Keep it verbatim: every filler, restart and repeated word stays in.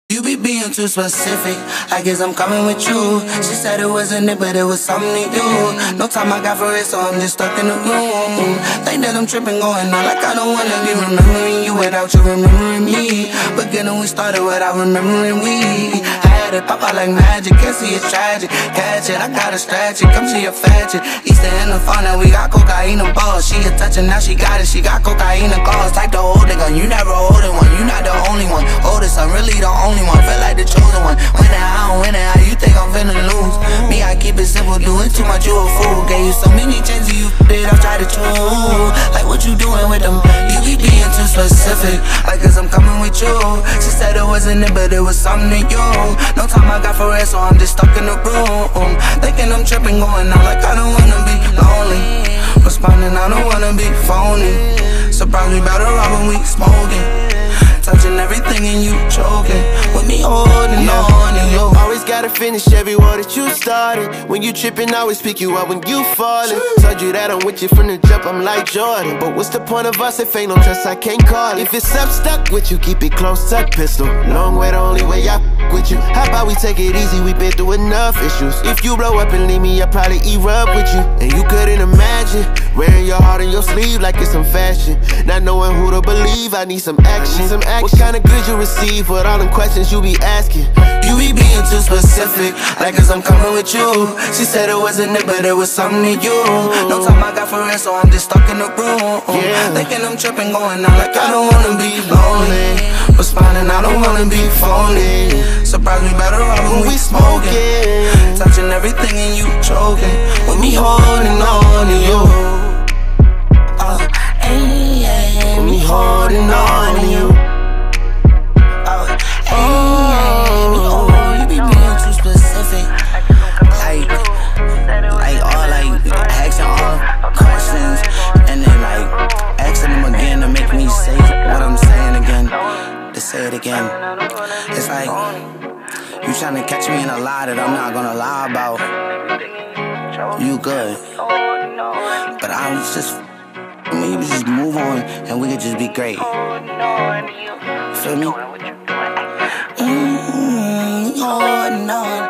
You be being too specific, I guess I'm coming with you. She said it wasn't it, but it was something to do. No time I got for it, so I'm just stuck in the room. Think that I'm tripping, going on like I don't wanna be remembering you without you remembering me. Beginning we started without remembering we. I had it pop out like magic, can't see it's tragic. Catch it, I gotta stretch it, come to your fashion. Easter in the fun, and we got cocaine and balls. She a touching, now she got it, she got cocaine and calls. Type the holding gun, you never holding one, you not the only one. Oldest, I'm really the only one, feel like the chosen one. When I don't win it, how you think I'm finna lose? Me, I keep it simple, doing too much, you a fool. Gave you so many chances, you did, I try to choose. Like what you doing with them? You be being too specific, like cause I'm coming with you. She said it wasn't it, but it was something to you. No time I got for it, so I'm just stuck in the room. Thinking I'm tripping, going on like I don't wanna be lonely. Responding, I don't wanna be phony. Surprise me by the rock when we smoking. Touching everything and you choking. With me holding yeah. on and you always gotta finish every word that you started. When you tripping, I always pick you up when you falling. Told you that I'm with you from the jump, I'm like Jordan. But what's the point of us if ain't no trust, I can't call it. If it's up, stuck with you, keep it close, tuck pistol. Long way, the only way I f with you. How about we take it easy, we been through enough issues. If you blow up and leave me, I'll probably erupt with you. And you couldn't imagine wearing your heart on your sleeve like it's some fashion. Not knowing who to believe, I need some action, need some action. What kind of good you receive with all them questions you be asking? You be being too specific, like cause I'm coming with you. She said it wasn't it, but it was something to you. No time I got for it, so I'm just stuck in the room. Yeah. Thinking I'm tripping, going on like I don't wanna be lonely. Responding, I don't wanna be phony. Surprise me better off when we smoking. Touching everything and you choking. With me holding on to you. Oh, ay, ay, with me holding on to you. Say it again. It's like you trying to catch me in a lie that I'm not gonna lie about. You good, but I was just maybe just move on and we could just be great. Feel me? Mm-hmm. Oh no.